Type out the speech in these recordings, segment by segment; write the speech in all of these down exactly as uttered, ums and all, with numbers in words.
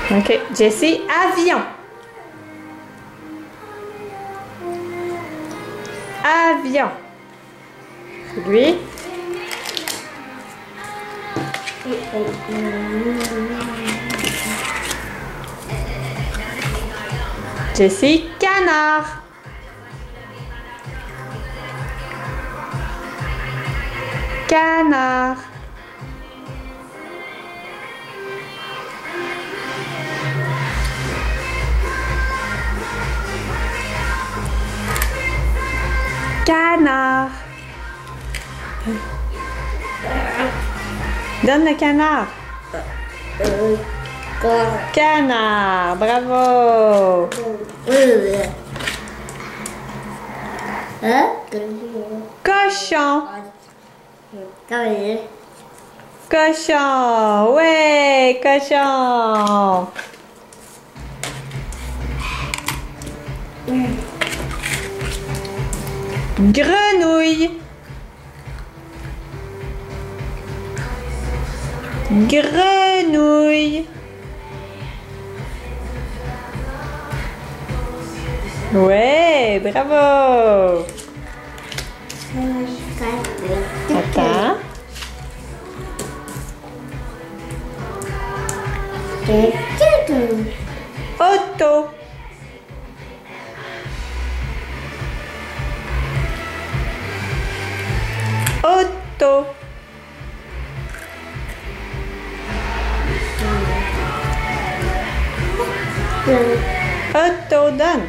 Ok, Jessie, avion. Avion. Lui. Jessie, canard. Canard. Canard. Donne le canard. Canard, bravo. Cochon. Cochon, ouais, cochon. Grenouille. Grenouille. Ouais, bravo. Attends. Auto. Auto. Auto, donne.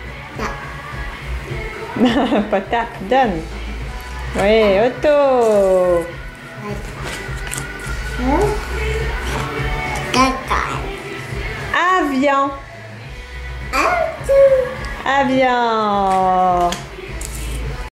Pas tape, donne. Oui, auto. Avion. Avion.